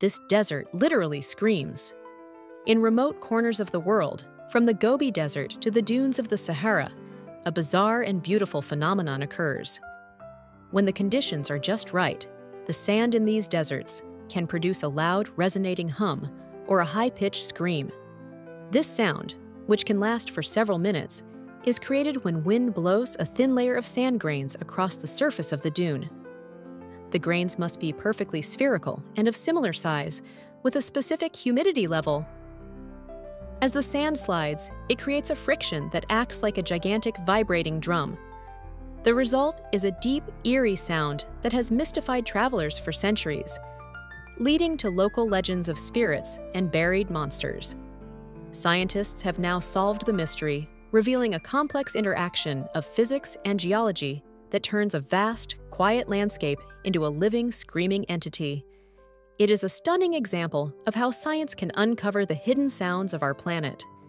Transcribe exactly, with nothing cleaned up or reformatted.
this desert literally screams. In remote corners of the world, from the Gobi Desert to the dunes of the Sahara, a bizarre and beautiful phenomenon occurs. When the conditions are just right, the sand in these deserts can produce a loud, resonating hum or a high-pitched scream. This sound, which can last for several minutes, is created when wind blows a thin layer of sand grains across the surface of the dune. The grains must be perfectly spherical and of similar size, with a specific humidity level. As the sand slides, it creates a friction that acts like a gigantic vibrating drum. The result is a deep, eerie sound that has mystified travelers for centuries, leading to local legends of spirits and buried monsters. Scientists have now solved the mystery, revealing a complex interaction of physics and geology that turns a vast, quiet landscape into a living, screaming entity. It is a stunning example of how science can uncover the hidden sounds of our planet.